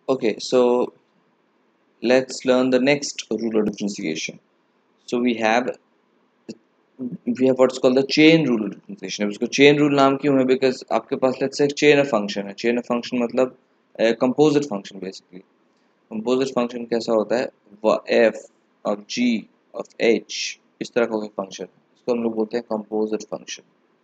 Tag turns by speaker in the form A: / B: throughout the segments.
A: Okay, so let's learn the next rule of differentiation. So we have what's called the chain rule of differentiation. अब इसको chain rule नाम क्यों है? Because आपके पास let's say chain of function है. Chain of function मतलब composite function basically. Composite function कैसा होता है? f of g of h इस तरह का कोई function है. इसको हम लोग बोलते हैं composite function.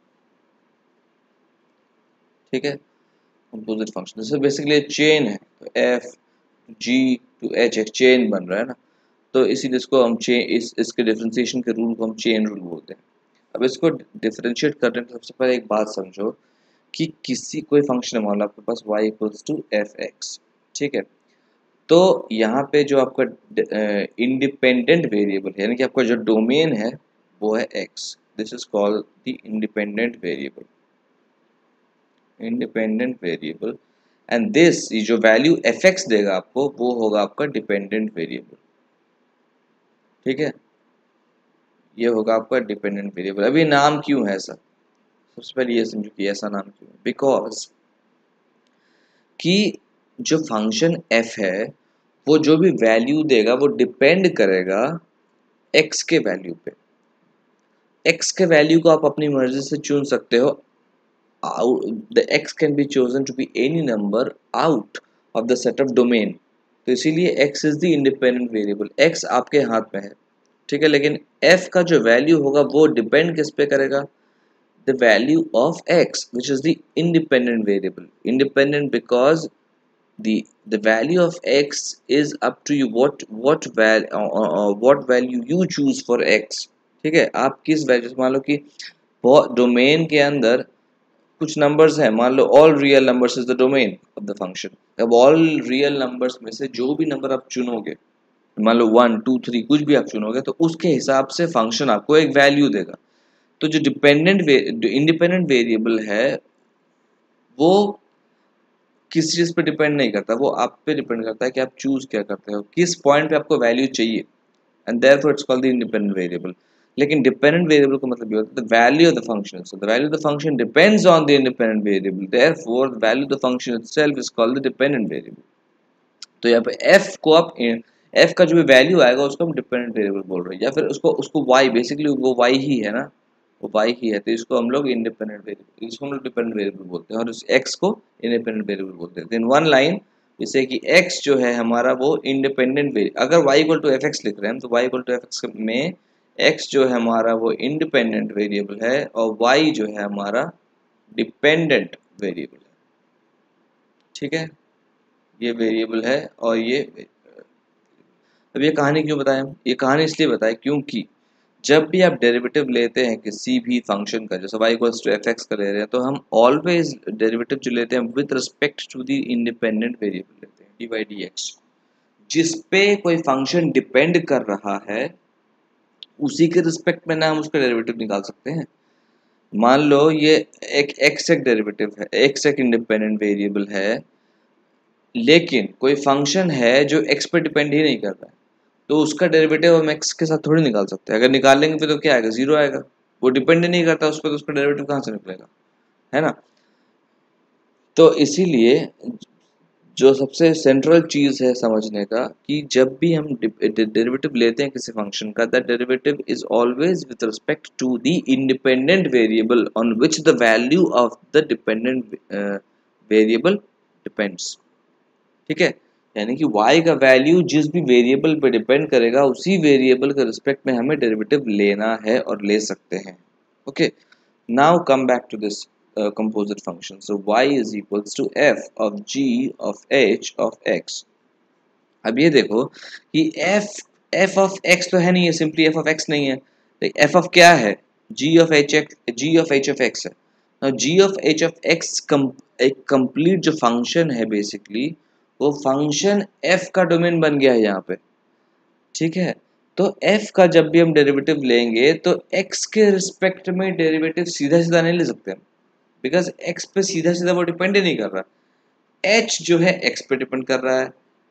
A: ठीक है? Composite function. जैसे basically chain है. तो f g to h एक chain बन रहा है ना. तो इसीलिए इसको हम इसके डिफरेंशिएशन के रूल को हम चेन रूल बोलते हैं. अब इसको डिफरेंशिएट करने के सबसे पहले एक बात समझो कि किसी कोई फंक्शन है, मान लो आपके पास y equals to f x. ठीक है, तो यहाँ पे जो आपका इंडिपेंडेंट वेरिएबल यानी कि आपका जो डोमेन है वो है x. This is called the independent variable. Independent variable and this जो वैल्यू एफ एक्स देगा आपको वो होगा आपका डिपेंडेंट वेरिएबल. ठीक है, ये होगा आपका डिपेंडेंट वेरिएबल. अभी नाम क्यों है ऐसा? सबसे पहले ये समझो कि ऐसा नाम क्यों है. बिकॉज कि जो फंक्शन f है वो जो भी वैल्यू देगा वो डिपेंड करेगा x के वैल्यू पे. x के वैल्यू को आप अपनी मर्जी से चुन सकते हो. The x can be chosen to be any number out of the set of domain. तो इसीलिए x is the independent variable. x आपके हाथ में है. ठीक है, लेकिन f का जो वैल्यू होगा वो डिपेंड किस पे करेगा? The value of x, which is the independent variable. Independent because the value of x is up to you. What value you choose for x. ठीक है, आप किस वैल्यू, मान लो कि डोमेन के अंदर कुछ नंबर्स हैं, मान लो all real numbers is the domain of the function. अब ऑल रियल नंबर्स में से जो भी नंबर आप चुनोगे, मान लो 1 2 3 कुछ भी आप चुनोगे, तो उसके हिसाब से फंक्शन आपको एक वैल्यू देगा. तो जो इंडिपेंडेंट वेरिएबल है वो किस चीज पे डिपेंड नहीं करता, वो आप पे डिपेंड करता है कि आप चूज क्या करते हो, किस पॉइंट पे आपको वैल्यू चाहिए. And therefore it's called the independent variable. लेकिन डिपेंडेंट वेरिएबल का मतलब ये होता है the value of the function. So the value of the function depends on the independent variable. Therefore the value of the function itself is called the dependent variable. तो यहाँ पे f को आप f का जो भी वैल्यू आएगा उसको हम डिपेंडेंट वेरिएबल बोल रहे हैं, या फिर उसको y, बेसिकली वो y ही है ना, वो y ही है. तो इसको हम लोग इंडिपेंडेंट वेरिएबल, इसको हम लोग डिपेंडेंट वेरिएबल बोलते हैं और इस x को इंडिपेंडेंट वेरिएबल बोलते हैं. देन वन लाइन जैसे कि x जो है हमारा वो इंडिपेंडेंट वेरिएबल, अगर y equal to f x लिख रहे हैं तो y equal to f x में x जो है हमारा वो इंडिपेंडेंट वेरिएबल है और y जो है हमारा डिपेंडेंट वेरिएबल है. ठीक है, ये वेरिएबल है और ये. अब ये कहानी क्यों बताएं? ये कहानी इसलिए बताएं क्योंकि जब भी आप डेरिवेटिव लेते हैं किसी भी फंक्शन का, जैसे y equals to f x का ले रहे हैं, तो हम ऑलवेज डेरिवेटिव जो लेते हैं with respect to the independent variable लेते हैं, डी बाई डी एक्स. जिस पे कोई फंक्शन डिपेंड कर रहा है उसी के रिस्पेक्ट में ना हम उसका डेरिवेटिव निकाल सकते हैं. मान लो ये एक x एक डेरिवेटिव है, x एक इंडिपेंडेंट वेरिएबल है, लेकिन कोई फंक्शन है जो x पे डिपेंड ही नहीं कर रहा है, तो उसका डेरिवेटिव हम x के साथ थोड़ी निकाल सकते हैं. अगर निकालेंगे फिर तो क्या आएगा? जीरो आएगा. वो डिपेंड नहीं करता उस पर, तो उसका डेरिवेटिव कहाँ से निकलेगा, है ना. तो इसीलिए जो सबसे सेंट्रल चीज है समझने का कि जब भी हम डेरिवेटिव लेते हैं किसी फंक्शन का, that derivative is always with respect to the independent variable on which the value of the dependent variable depends. ठीक है, यानी कि y का वैल्यू जिस भी वेरिएबल पे डिपेंड करेगा उसी वेरिएबल के रिस्पेक्ट में हमें डेरिवेटिव लेना है और ले सकते हैं. Okay, now come back to this composite function. So y is equals to f of g of h of x. अब ये देखो कि f of x तो है नहीं, है सिंपली f of x नहीं है. f of क्या है? g of h of x है. Now g of h of x एक कंप्लीट जो फंक्शन है बेसिकली वो फंक्शन f का डोमेन बन गया है यहाँ पे. ठीक है, तो f का जब भी हम डेरिवेटिव लेंगे तो x के रिस्पेक्ट में डेरिवेटिव सीधा सीधा नहीं ले सकते हम, बिकॉज x पे सीधा सीधा वो डिपेंड ही नहीं कर रहा. h जो है x पे डिपेंड कर रहा है,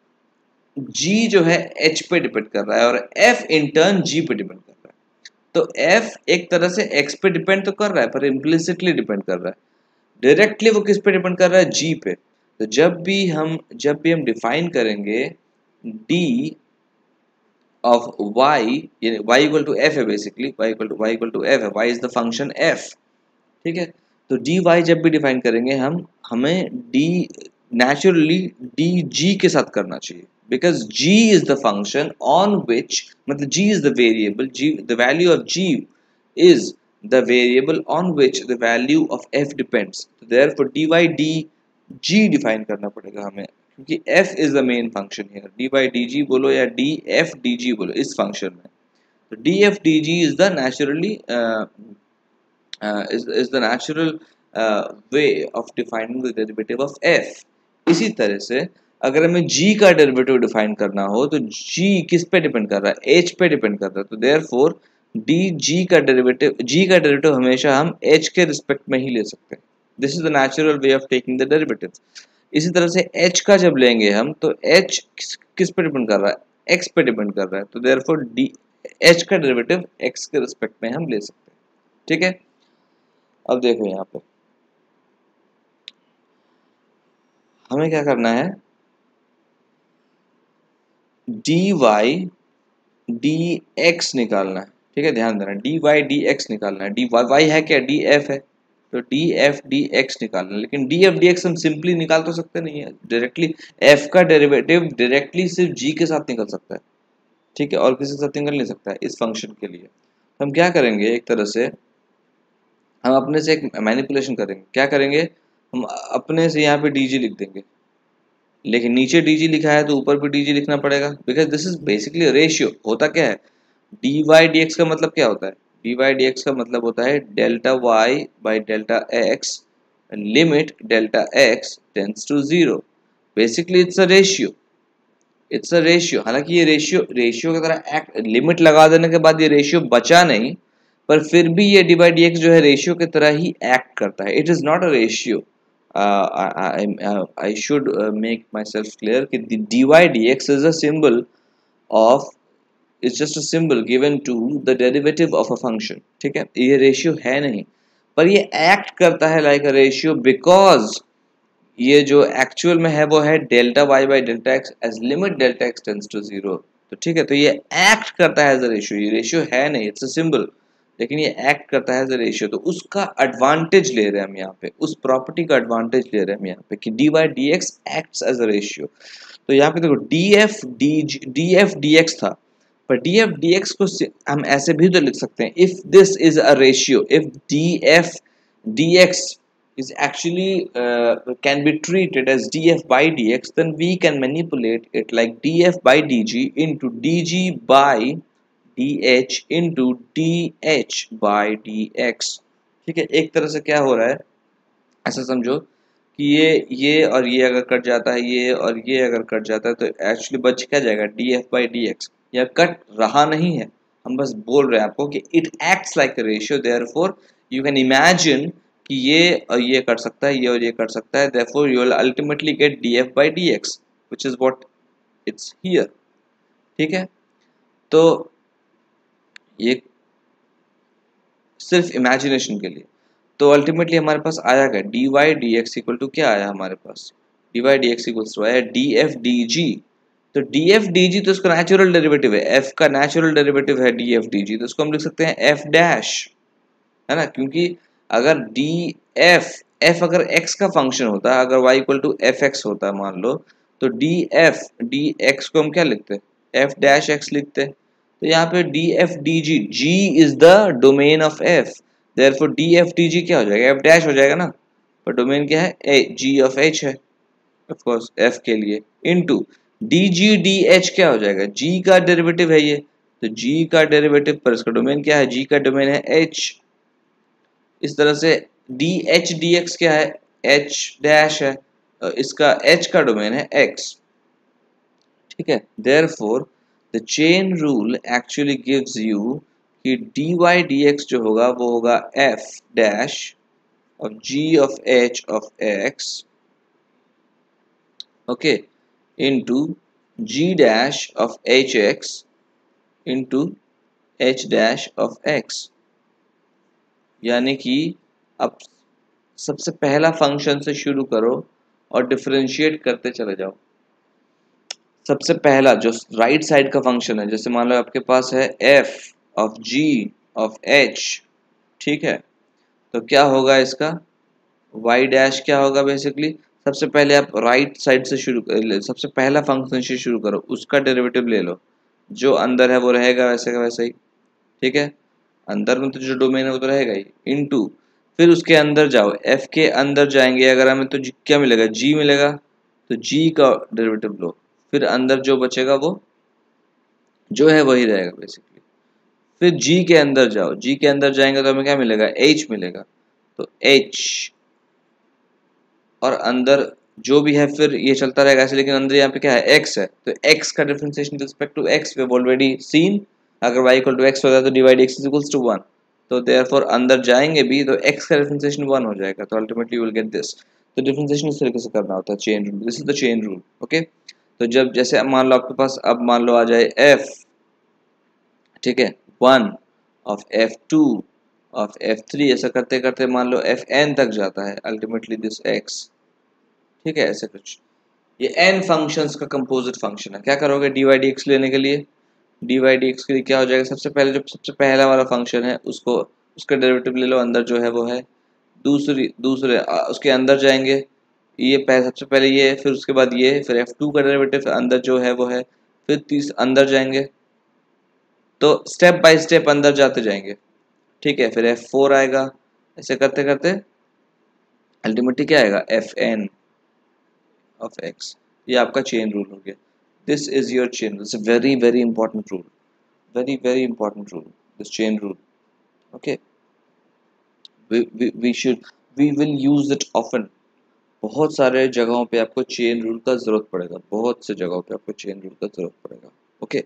A: g जो है h पे डिपेंड कर रहा है और f इन टर्न g पे डिपेंड कर रहा है. तो f एक तरह से x पे डिपेंड तो कर रहा है पर इम्प्लिसिटली डिपेंड कर रहा है. डायरेक्टली वो किस पे डिपेंड कर रहा है? g पे. तो जब भी हम डिफाइन करेंगे डी ऑफ y, यानी y इक्वल टू एफ है, basically y equal to f है, y is the function f, ठीक है। तो dy जब भी डिफाइन करेंगे हमें d नेचुरली dg के साथ करना चाहिए, because g is the function on which, मतलब g is the variable, g the value of g is the variable on which the value of f depends. तो देयरफॉर dy dg डिफाइन करना पड़ेगा हमें, क्योंकि f is the main function here, dy dg बोलो या df dg बोलो इस function में। तो df dg is the naturally is the natural way of defining the derivative of f। इसी तरह से अगर हमें g का डेरिवेटिव डिफाइन करना हो तो g किस पे डिपेंड कर रहा है, h पे डिपेंड कर रहा है। तो देयरफॉर g का डेरिवेटिव हमेशा हम h के रिस्पेक्ट में ही ले सकते हैं। This is the natural way of taking the derivative. इसी तरह से h का जब लेंगे हम तो h किस पे डिपेंड कर रहा है, x पे डिपेंड कर रहा है। तो देयरफॉर h का डेरिवेटिव x के रिस्पेक्ट में हम ले सकते हैं, ठीक है। अब देखो यहाँ पे हमें क्या करना है, dy dx निकालना है, ठीक है, ध्यान देना, dy dx निकालना है। dy y है क्या, df है, तो df dx निकालना है। लेकिन df dx हम सिंपली निकाल तो सकते नहीं है डायरेक्टली, f का डेरिवेटिव डायरेक्टली सिर्फ g के साथ निकल सकता है, ठीक है, और किसी के साथ निकल नहीं सकता है इस फंक्शन के लिए। हम क्या करेंगे, एक तरह से हम अपने से एक मैनिपुलेशन करेंगे। क्या करेंगे, हम अपने से यहाँ पे dg लिख देंगे, लेकिन नीचे dg लिखा है तो ऊपर भी dg लिखना पड़ेगा, because this is basically ratio. होता क्या है, dy dx का मतलब क्या होता है, dy dx का मतलब होता है delta y by delta x limit delta x tends to 0। Basically it's a ratio. हालांकि ये रेशियो की तरह एक्ट, लिमिट लगा देने के बाद ये रेशियो बचा नहीं, पर फिर भी ये डी बाई डी एक्स जो है रेशियो की तरह ही एक्ट करता है। It is not a ratio. I should make myself clear कि dy dx is a symbol of, it's just a symbol given to the derivative of a function, ठीक है। ये रेशियो है नहीं, पर ये एक्ट करता है लाइक अ रेशियो, बिकॉज ये जो एक्चुअल में है वो है delta y by delta x as limit delta x tends to 0। तो ठीक है, तो ये एक्ट करता है एज अ रेशियो, ये रेशियो है नहीं, इट्स अ सिंबल, लेकिन ये एक्ट करता है एज अ रेशियो। तो उसका एडवांटेज ले रहे हैं हम यहाँ पे, उस प्रॉपर्टी का एडवांटेज ले रहे हैं हम यहाँ पे कि d y d x acts as a ratio. तो यहाँ पे देखो डी एफ डी एक्स था, पर डी एफ डी एक्स को हम ऐसे भी तो लिख सकते हैं, if this is a ratio, if d f d x is actually can be treated as df by dx, then we can manipulate it like df by dg into dg by dh into dh by dx, ठीक है। एक तरह से क्या हो रहा है, ऐसा समझो कि ये और ये अगर कट जाता है, ये और ये अगर कट जाता है, तो एक्चुअली बच क्या जाएगा, df by dx। यह कट रहा नहीं है, हम बस बोल रहे हैं आपको कि it acts like a ratio, therefore you can imagine कि ये और ये कर सकता है, ये और ये कर सकता है, therefore you will ultimately get df by dx which is what it's here, ठीक है। तो ये सिर्फ इमेजिनेशन के लिए। तो अल्टीमेटली हमारे पास आया क्या, dy dx इक्वल टू क्या आया हमारे पास, dy dx इक्वल टू आया df dg। तो df dg तो इसका नेचुरल डेरिवेटिव है, f का नेचुरल डेरिवेटिव है df dg, तो इसको हम लिख सकते हैं f डैश, है ना, क्योंकि अगर f अगर x का फंक्शन होता है, अगर y equal to f x होता है मान लो, तो dx को हम क्या लिखते हैं, f डैश x लिखते हैं। तो यहाँ पे df dg, g is the domain of f, therefore df dg क्या हो जाएगा, f डैश हो जाएगा ना, पर डोमेन क्या है, g ऑफ h है ऑफ कोर्स f के लिए, इनटू dg dh क्या हो जाएगा, g का डेरिवेटिव है ये, तो g का डेरिवेटिव पर इसका डोमेन क्या है, g का डोमेन है h। इस तरह से dh dx क्या है, h डैश है, इसका h का डोमेन है x, ठीक है। Therefore the chain rule actually gives you कि dy dx जो होगा वो होगा f dash of g of h of x, okay, into g dash of hx into h dash of x। यानी कि अब सबसे पहला फंक्शन से शुरू करो और डिफरेंशिएट करते चले जाओ। सबसे पहला जो राइट साइड का फंक्शन है, जैसे मान लो आपके पास है f of g of h, ठीक है, तो क्या होगा इसका y डैश क्या होगा बेसिकली, सबसे पहले आप राइट साइड से सबसे पहला फंक्शन से शुरू करो, उसका डेरिवेटिव ले लो, जो अंदर है वो रहेगा वैसे का वैसे ही, ठीक है, अंदर में तो जो डोमेन है वो तो रहेगा ही, इनटू फिर उसके अंदर जाओ, f के अंदर जाएंगे अगर हमें तो क्या मिलेगा, g मिलेगा, तो g का डेरिवेटिव लो, फिर अंदर जो बचेगा वो जो है वही रहेगा बेसिकली। फिर g के अंदर जाओ, g के अंदर जाएंगे तो हमें क्या मिलेगा, h मिलेगा, तो h और अंदर जो भी है फिर ये चलता रहेगा ऐसे, लेकिन अंदर यहाँ पे क्या है, x है, तो x का differentiation respect to x we have already seen, अगर y इक्वल टू x होता है तो divide x is equals to 1, तो देयरफॉर अंदर जाएंगे भी तो x का डिफरेंशिएशन 1 हो जाएगा, तो ultimately you will get this. तो डिफरेंशिएशन इस तरीके से करना होता है, chain rule, this is the chain rule, okay. तो जब जैसे अब मान लो आपके पास, अब मान लो आ जाए f, ठीक है, 1 ऑफ f2 ऑफ f3, ऐसा करते करते मान लो fn तक जाता है, अल्टीमेटली दिस x, ठीक है, ऐसे कुछ। ये n फंक्शंस का कंपोजिट फंक्शन है। क्या करोगे dy dx लेने के लिए, dy dx के लिए क्या हो जाएगा, सबसे पहले जो सबसे पहला वाला फंक्शन है उसको उसका डेरिवेटिव ले लो, अंदर जो है वो है, दूसरे उसके अंदर जाएंगे, ये सबसे पहले ये, फिर उसके बाद ये, फिर f2 का डेरिवेटिव अंदर जो है वो है, फिर अंदर जाएंगे, तो स्टेप बाय स्टेप अंदर जाते जाएंगे, ठीक है, फिर f4 आएगा, ऐसे करते करते अल्टीमेटली क्या आएगा, fn ऑफ x, ये आपका चेन रूल हो गया। This is your chain rule, it's a very very important rule, very very important rule, this chain rule, okay, we should, we will use it often, बहुत सारे जगहों पे आपको chain rule का जरूरत पड़ेगा, बहुत से जगहों पे आपको चेन रूल का जरूरत पड़ेगा, okay.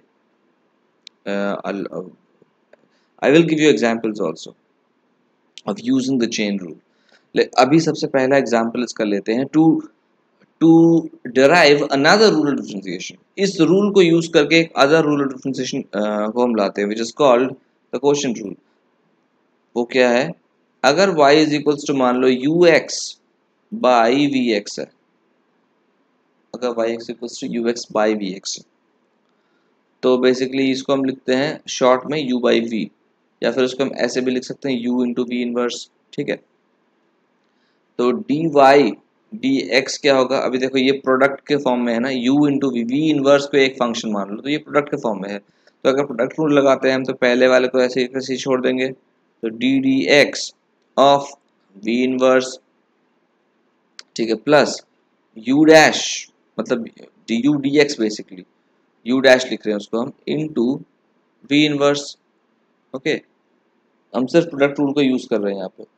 A: I will give you examples also of using the chain rule। अभी सबसे पहला एग्जाम्पल इसका लेते हैं, to derive another rule of differentiation, इस रूल को यूज करके एक अदर रूल ऑफ डिफरेंशिएशन को हम लाते हैं, which is called the quotient rule। वो क्या है, अगर y इज इक्वल्स टू मान लो ux बाई vx है, अगर y equals to ux by vx, तो बेसिकली इसको हम लिखते हैं शॉर्ट में u बाई v, या फिर उसको हम ऐसे भी लिख सकते हैं u इंटू वी इनवर्स, ठीक है। तो dy dx क्या होगा, अभी देखो ये प्रोडक्ट के फॉर्म में है ना, u इंटू वी इनवर्स को एक फंक्शन मान लो, तो ये प्रोडक्ट के फॉर्म में है, तो अगर प्रोडक्ट रूल लगाते हैं हम तो पहले वाले को ऐसे ही छोड़ देंगे, तो d d x of v inverse, ठीक है, प्लस u डैश, मतलब d u d x, basically u dash लिख रहे हैं उसको हम, इनटू वी इनवर्स, ओके, हम सिर्फ प्रोडक्ट रूल को यूज कर रहे हैं यहाँ पे।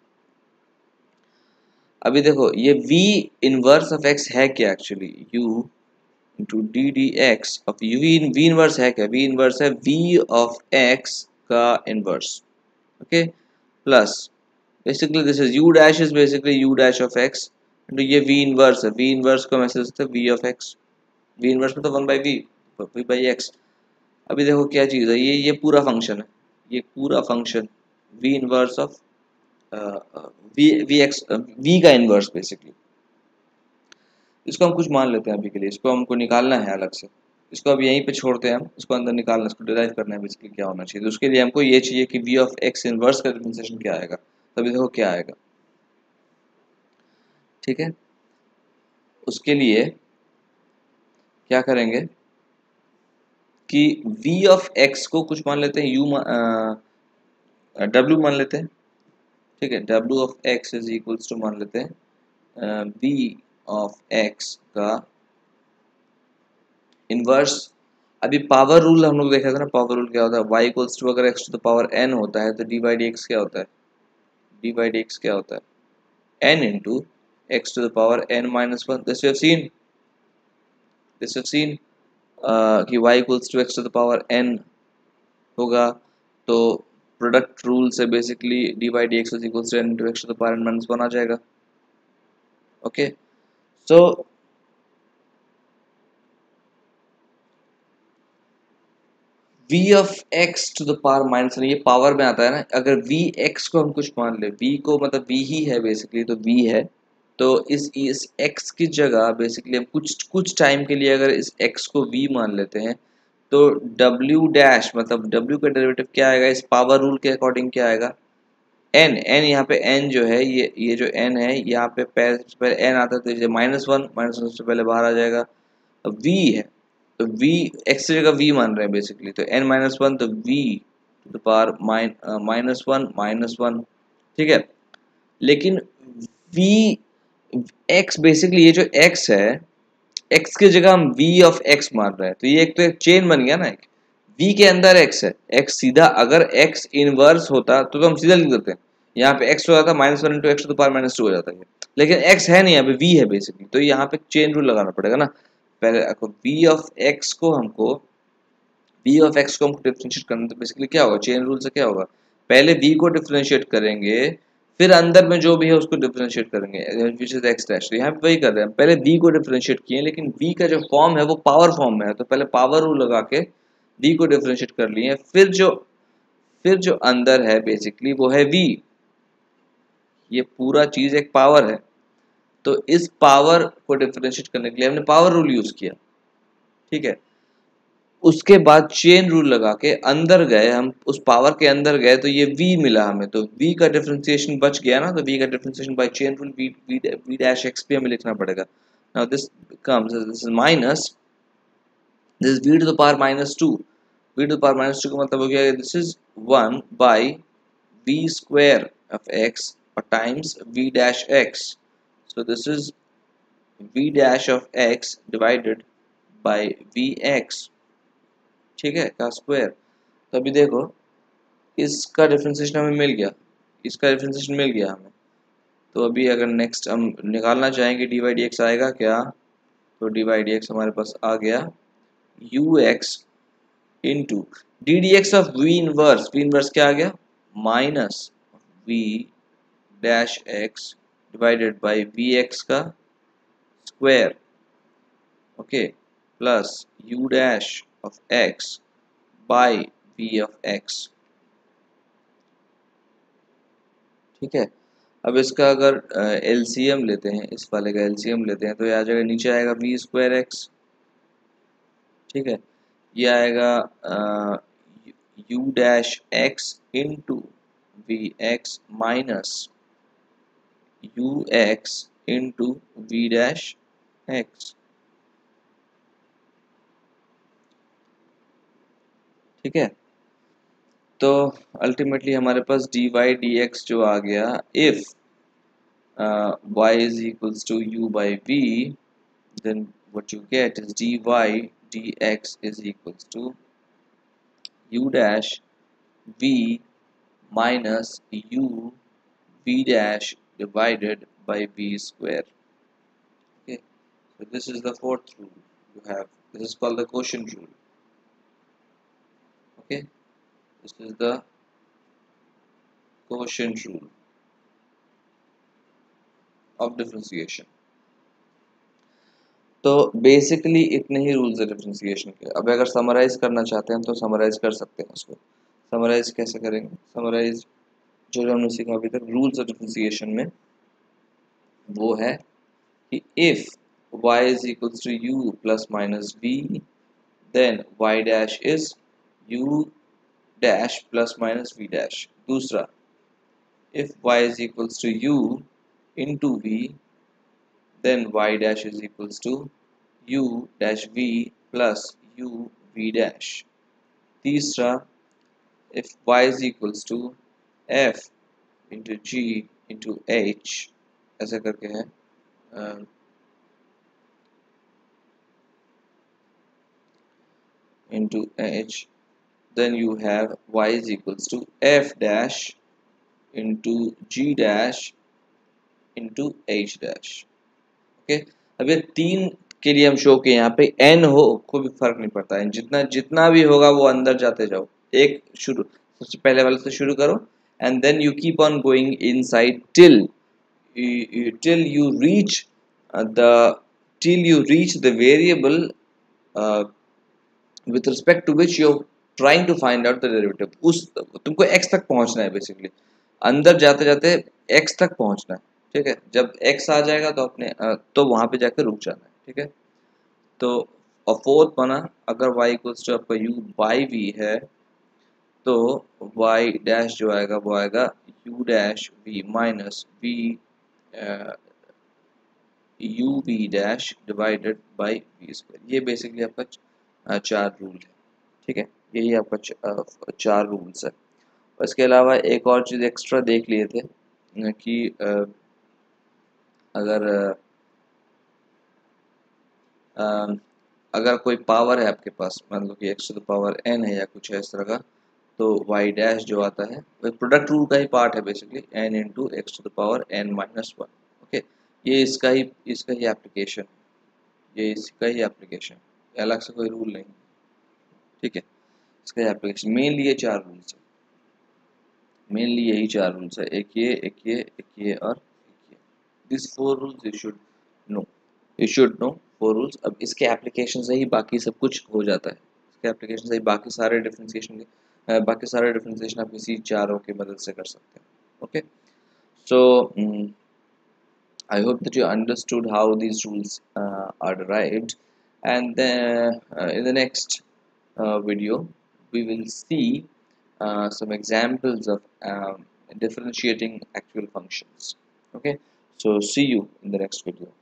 A: अभी देखो ये v इनवर्स ऑफ x है क्या, actually u into d d x of u, v inverse है क्या, v इनवर्स है v ऑफ x का inverse, okay, plus basically this is u dash is basically u dash of x into ये v inverse है, v inverse को हम ऐसे लिखते हैं v of x, v inverse में तो 1 बाई v बाई x। अभी देखो क्या चीज़ है, ये पूरा फंक्शन है, ये पूरा function v inverse of v का इनवर्स बेसिकली, इसको हम कुछ मान लेते हैं अभी के लिए, इसको हमको निकालना है अलग से, इसको अब यहीं पे छोड़ते हैं हम, इसको अंदर निकालना, इसको डिराइव करना है बेसिकली क्या होना चाहिए, तो उसके लिए हमको ये चाहिए कि v ऑफ x इनवर्स का डिफरेंशिएशन क्या आएगा, तभी देखो क्या आएगा, ठीक है। उसके लिए क्या करेंगे कि v ऑफ x को कुछ मान लेते हैं, w मान लेते हैं, ठीक है, w of x is equals to मान लेते हैं v ऑफ x का इनवर्स। अभी पावर रूल हम लोग देखा था ना, पावर रूल क्या होता है, y इक्वल्स टू अगर x to the power n होता है तो डी बाई डी एक्स क्या होता है, डी बाई डी एक्स क्या होता है, n into x to the power n minus one, this we have seen, this we have seen कि y equals to x to the power n होगा, तो product rule से basically d by d x is equals to n into x to the power n minus one आ जाएगा, okay. So v of x to the power minus, ये power में आता है ना, अगर v x को हम कुछ मान ले, v को मतलब v ही है बेसिकली, तो v है, तो इस x की जगह बेसिकली हम कुछ टाइम के लिए अगर इस x को v मान लेते हैं तो w डैश मतलब w का डेरिवेटिव क्या आएगा, इस पावर रूल के अकॉर्डिंग क्या आएगा, n यहाँ पे n जो है ये जो n है यहाँ पे पहले n आता है तो ये -1 से पहले बाहर आ जाएगा। अब v है तो v x की जगह v मान रहे हैं बेसिकली, तो n-1 तो v टू द पावर -1 ठीक है। लेकिन v x बेसिकली ये जो x है x की जगह हम v ऑफ x मान रहे हैं, तो ये एक तो एक चेन बन गया ना, एक v के अंदर x है, x सीधा अगर x इनवर्स होता तो हम सीधा लिख देते हैं, यहाँ पे x हो जाता -1 into x to the power -2 हो जाता है, लेकिन x है नहीं, यहाँ पे v है बेसिकली, तो यहाँ पे चेन रूल लगाना पड़ेगा ना। पहले v ऑफ x को हमको डिफरेंशिएट करना, तो बेसिकली क्या होगा, चेन रूल से क्या होगा, पहले v को डिफरेंशिएट करेंगे फिर अंदर में जो भी है उसको डिफरेंशिएट करेंगे, विच इज x डैश। तो यहाँ पे वही कर रहे हैं, पहले v को डिफरेंशिएट किए लेकिन v का जो फॉर्म है वो पावर फॉर्म में है, तो पहले पावर रूल लगा के v को डिफरेंशिएट कर लिए, फिर जो अंदर है बेसिकली वो है v, ये पूरा चीज एक पावर है, तो इस पावर को डिफरेंशिएट करने के लिए हमने पावर रूल यूज किया, ठीक है। उसके बाद चेन रूल लगा के अंदर गए, हम उस पावर के अंदर गए तो ये v मिला हमें, तो v का डिफरेंशिएशन बच गया ना, तो v का differentiation by chain rule v dash x भी हमें लिखना पड़ेगा। Now this comes, this is minus this v to the power -2, v to the power -2 का मतलब हो गया this is 1 by v square of x और times v dash x, so this is v dash of x divided by vx, ठीक है, का square. तो अभी देखो इसका डिफरेंशिएशन हमें मिल गया, इसका डिफरेंशिएशन मिल गया हमें, तो अभी अगर नेक्स्ट हम निकालना चाहेंगे dy dx आएगा क्या, तो dy dx हमारे पास आ गया ux into d d x of v inverse क्या आ गया, minus v dash x divided by v x का square, okay, plus u dash of x by v of x, ठीक है। अब इसका अगर एलसीएम लेते हैं, इस वाले का एलसीएम लेते हैं तो ये आ जाएगा, नीचे आएगा v स्क्वायर एक्स, ठीक है, ये आएगा u dash x into v x minus u x into v dash x, ठीक है। तो अल्टीमेटली हमारे पास dy dx जो आ गया, if y is equals to u by v, then what you get is dy dx is equals to u dash v minus u v dash divided by v square, okay. So this is the fourth rule you have, this is called the quotient rule, okay. This is the quotient rule of differentiation. तो basically इतने ही rules है differentiation के। अब अगर summarise करना चाहते हैं तो समराइज कर सकते हैं उसको। समराइज कैसे करेंगे, समराइज जो हमने सीखा अभी तक रूल्स ऑफ डिफरेंशिएशन में वो है कि if y is equals to u plus minus v, then y dash is u dash plus minus v dash। दूसरा, if y is equals to u into v, then y dash is equals to u dash v plus u v dash। तीसरा, if y is equals to f into g into h, ऐसे करके है, into h, then you have y is equals to f dash into g dash into h dash, okay. अब ये तीन के लिए हम शो के यहाँ पे n हो कोई भी फर्क नहीं पड़ता है, जितना भी होगा वो अंदर जाते जाओ, एक शुरू सबसे पहले वाले से शुरू करो and then you keep on going inside till you reach the variable with respect to which you're trying to find out the derivative। उस तुमको x तक पहुंचना है, बेसिकली अंदर जाते जाते x तक पहुंचना है, ठीक है, जब x आ जाएगा तो अपने तो वहां पे जाकर रुक जाना है। ठीक है, तो और फोर्थ बना, अगर y इक्वल्स टू आपका u बाई वी है तो y डैश जो आएगा वो आएगा u dash v minus v u v dash divided by v square. ये बेसिकली आपका चार रूल है। ठीक है, यही आपका चार रूल्स है। इसके अलावा एक और चीज़ एक्स्ट्रा देख लिए थे कि अगर अगर कोई पावर है आपके पास, मान लो कि x to the power n है या कुछ है इस तरह का, तो y डैश जो आता है वो प्रोडक्ट रूल का ही पार्ट है basically, n into x to the power n minus one. Okay, ये इसका ही एप्लीकेशन, ये इसका ही एप्लीकेशन, अलग से कोई रूल नहीं। ठीक है, इसका ही एप्लीकेशन, मेनली ये चार रूल्स है, मेनली यही चार रूल्स है, एक ये एक ये एक ये और एक ये। This four rules you should know, you should know four rules. अब इसके एप्लीकेशन से ही बाकी सब कुछ हो जाता है, इसके एप्लीकेशन से ही बाकी सारे डिफरेंशिएशन के बाकी सारे डिफरेंशिएशन आप इसी चारों की मदद से कर सकते हैं। Okay, so I hope that you understood how these rules are derived, and then in the next video we will see some examples of differentiating actual functions. Okay, so see you in the next video.